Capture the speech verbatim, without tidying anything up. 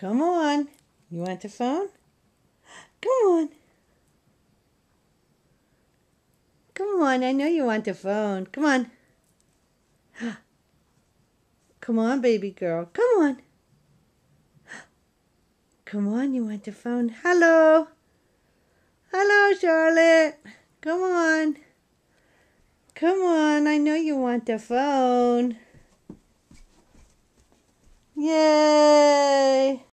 Come on. You want the phone? Come on. Come on, I know you want the phone. Come on. Come on, baby girl. Come on. Come on, you want the phone? Hello. Hello, Charlotte. Come on. Come on, I know you want the phone. Yay!